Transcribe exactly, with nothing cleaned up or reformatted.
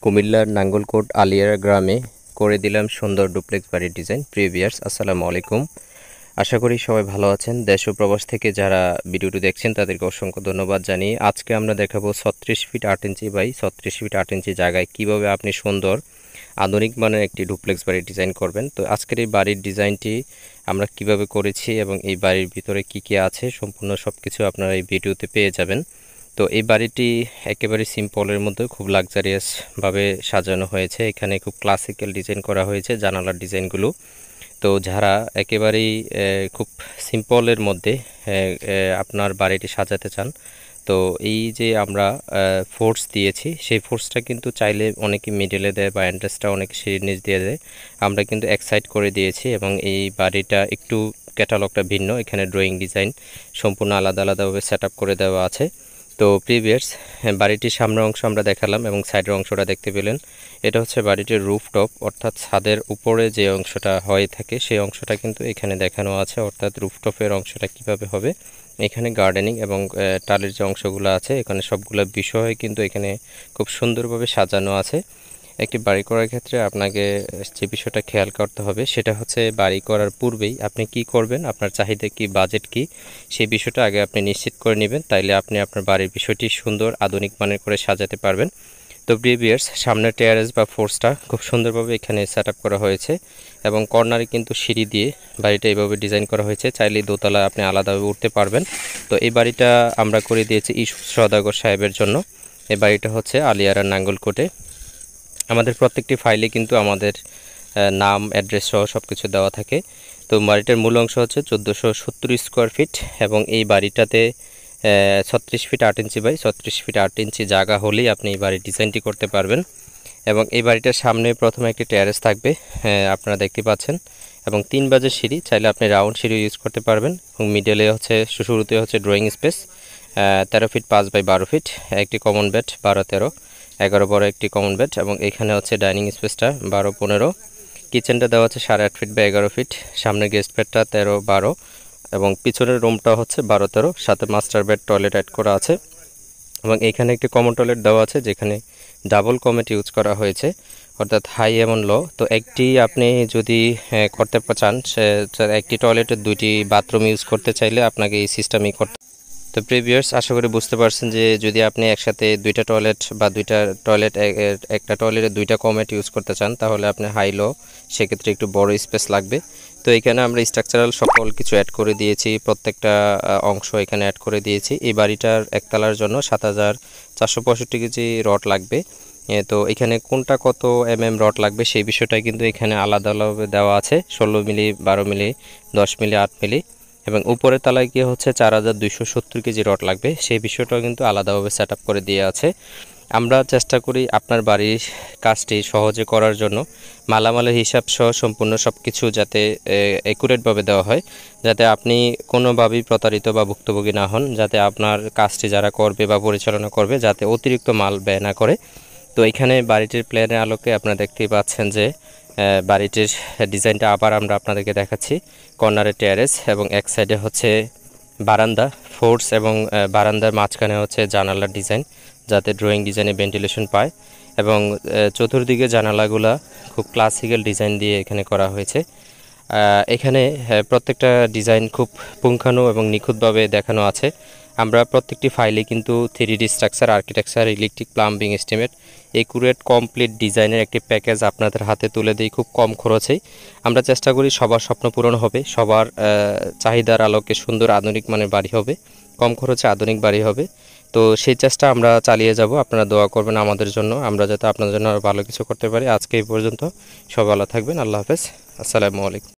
কুমিল্লার নাঙ্গলকোট আলিয়ারা গ্রামে করে দিলাম সুন্দর ডুপ্লেক্স বাড়ির ডিজাইন। প্রিয় ভিউয়ার্স, আসসালামু আলাইকুম। আশা করি সবাই ভালো আছেন। দেশ ও প্রবাস থেকে যারা ভিডিওটি দেখছেন তাদেরকে অসংখ্য ধন্যবাদ জানিয়ে আজকে আমরা দেখাবো ছত্রিশ ফিট আট ইঞ্চি বাই ছত্রিশ ফিট আট ইঞ্চি জায়গায় কিভাবে আপনি সুন্দর আধুনিক মানের একটি ডুপ্লেক্স বাড়ির ডিজাইন করবেন। তো আজকের এই বাড়ির ডিজাইনটি আমরা কিভাবে করেছি এবং এই বাড়ির ভিতরে কি কি আছে সম্পূর্ণ সব কিছু আপনারা এই ভিডিওতে পেয়ে যাবেন। তো এই বাড়িটি একেবারে সিম্পলের মধ্যে খুব লাক্সারিয়াসভাবে সাজানো হয়েছে। এখানে খুব ক্লাসিক্যাল ডিজাইন করা হয়েছে জানালার ডিজাইনগুলো। তো যারা একেবারেই খুব সিম্পলের মধ্যে আপনার বাড়িটি সাজাতে চান, তো এই যে আমরা ফোর্স দিয়েছি সেই ফোর্সটা কিন্তু চাইলে অনেকে মিডলে দেয় বা এন্ট্রেসটা অনেকে সিঁড়ির নিচ দিয়ে দেয়, আমরা কিন্তু এক সাইড করে দিয়েছি এবং এই বাড়িটা একটু ক্যাটালগটা ভিন্ন। এখানে ড্রয়িং ডিজাইন সম্পূর্ণ আলাদা আলাদাভাবে সেট আপ করে দেওয়া আছে। তো প্রিভিয়াস বাড়িটির সামনের অংশ আমরা দেখালাম এবং সাইডের অংশটা দেখতে পেলেন। এটা হচ্ছে বাড়িটির রুফটপ, অর্থাৎ ছাদের উপরে যে অংশটা হয়ে থাকে সেই অংশটা কিন্তু এখানে দেখানো আছে, অর্থাৎ রুফটপের অংশটা কিভাবে হবে। এখানে গার্ডেনিং এবং টালের যে অংশগুলো আছে এখানে সবগুলো বিষয় কিন্তু এখানে খুব সুন্দরভাবে সাজানো আছে। একটি বাড়ি করার ক্ষেত্রে আপনাকে যে বিষয়টা খেয়াল করতে হবে সেটা হচ্ছে বাড়ি করার পূর্বেই আপনি কি করবেন, আপনার চাহিদা কি, বাজেট কি, সেই বিষয়টা আগে আপনি নিশ্চিত করে নেবেন। তাইলে আপনি আপনার বাড়ির বিষয়টি সুন্দর আধুনিক মানের করে সাজাতে পারবেন। তো প্রিভিয়াস সামনের টেয়ারেস বা ফোর্সটা খুব সুন্দরভাবে এখানে সেট আপ করা হয়েছে এবং কর্নারে কিন্তু সিঁড়ি দিয়ে বাড়িটা এইভাবে ডিজাইন করা হয়েছে। চাইলে দোতলা আপনি আলাদাভাবে উঠতে পারবেন। তো এই বাড়িটা আমরা করে দিয়েছি ইস্যু সওদাগর সাহেবের জন্য। এই বাড়িটা হচ্ছে আলিয়ারা নাঙ্গলকোটে। আমাদের প্রত্যেকটি ফাইলে কিন্তু আমাদের নাম, অ্যাড্রেস সহ সব কিছু দেওয়া থাকে। তো বাড়িটার মূল অংশ হচ্ছে চোদ্দোশো সত্তর স্কোয়ার ফিট এবং এই বাড়িটাতে ছত্রিশ ফিট আট ইঞ্চি বাই ছত্রিশ ফিট আট ইঞ্চি জায়গা হলেই আপনি এই বাড়ির ডিজাইনটি করতে পারবেন। এবং এই বাড়িটার সামনে প্রথমে একটি টেরেস থাকবে, আপনারা দেখতে পাচ্ছেন, এবং তিন বাজের সিঁড়ি, চাইলে আপনি রাউন্ড সিঁড়ি ইউজ করতে পারবেন। এবং মিডলে হচ্ছে শুরুতে হচ্ছে ড্রয়িং স্পেস তেরো ফিট পাঁচ বাই বারো ফিট, একটি কমন বেড বারো তেরো এগারো বড় একটি কমন বেড, এবং এখানে হচ্ছে ডাইনিং স্পেসটা বারো পনেরো, কিচেনটা দেওয়া হচ্ছে সাড়ে আট ফিট বা এগারো ফিট, সামনে গেস্ট বেডটা তেরো বারো এবং পিছনের রুমটা হচ্ছে বারো তেরো, সাথে মাস্টার বেড, টয়লেট অ্যাড করা আছে। এবং এখানে একটি কমন টয়লেট দেওয়া আছে যেখানে ডাবল কমেট ইউজ করা হয়েছে, অর্থাৎ হাই এবং লো। তো একটি আপনি যদি করতে চান, একটি টয়লেটের দুইটি বাথরুম ইউজ করতে চাইলে আপনাকে এই সিস্টেমই করতে। তো প্রিভিয়াস আশা করি বুঝতে পারছেন যে যদি আপনি একসাথে দুইটা টয়লেট বা দুইটা টয়লেট একটা টয়লেটে দুইটা কমেট ইউজ করতে চান তাহলে আপনি হাই লো, সেক্ষেত্রে একটু বড় স্পেস লাগবে। তো এখানে আমরা স্ট্রাকচারাল সকল কিছু অ্যাড করে দিয়েছি, প্রত্যেকটা অংশ এখানে অ্যাড করে দিয়েছি। এই বাড়িটার একতলার জন্য সাত হাজার চারশো পঁয়ষট্টি কেজি রড লাগবে। তো এখানে কোনটা কত এম এম রড লাগবে সেই বিষয়টা কিন্তু এখানে আলাদা আলাদা দেওয়া আছে, ষোলো মিলি, বারো মিলি, দশ মিলি, আট মিলি, এবং উপরের তলায় গিয়ে হচ্ছে চার হাজার দুইশো সত্তর কেজি রড লাগবে, সেই বিষয়টাও কিন্তু আলাদাভাবে সেট আপ করে দিয়ে আছে। আমরা চেষ্টা করি আপনার বাড়ির কাজটি সহজে করার জন্য মালামালের হিসাব সহ সম্পূর্ণ সব কিছু যাতে অ্যাকুরেটভাবে দেওয়া হয়, যাতে আপনি কোনোভাবেই প্রতারিত বা ভুক্তভোগী না হন, যাতে আপনার কাজটি যারা করবে বা পরিচালনা করবে যাতে অতিরিক্ত মাল ব্যয় না করে। তো এখানে বাড়িটির প্ল্যানের আলোকে আপনারা দেখতেই পাচ্ছেন যে বাড়িটির ডিজাইনটা আবার আমরা আপনাদেরকে দেখাচ্ছি। কর্নারে টেরেস এবং এক সাইডে হচ্ছে বারান্দা, ফোর্স এবং বারান্দার মাঝখানে হচ্ছে জানালার ডিজাইন, যাতে ড্রয়িং ডিজাইনে ভেন্টিলেশন পায়। এবং চতুর্দিকে জানালাগুলা খুব ক্লাসিক্যাল ডিজাইন দিয়ে এখানে করা হয়েছে। এখানে প্রত্যেকটা ডিজাইন খুব পুঙ্খানু এবং নিখুঁতভাবে দেখানো আছে। আমরা প্রত্যেকটি ফাইলে কিন্তু three D structure, architecture, electric, plumbing estimate, accurate complete ডিজাইনের একটি প্যাকেজ আপনাদের হাতে তুলে দিই খুব কম খরচেই। আমরা চেষ্টা করি সবার স্বপ্ন পূরণ হবে, সবার চাহিদার আলোকে সুন্দর আধুনিক মানের বাড়ি হবে, কম খরচে আধুনিক বাড়ি হবে। তো সেই চেষ্টা আমরা চালিয়ে যাব, আপনারা দোয়া করবেন আমাদের জন্য, আমরা যাতে আপনাদের জন্য আরও ভালো কিছু করতে পারি। আজকে এই পর্যন্ত, সব ভালো থাকবেন, আল্লাহ হাফেজ, আসসালামু আলাইকুম।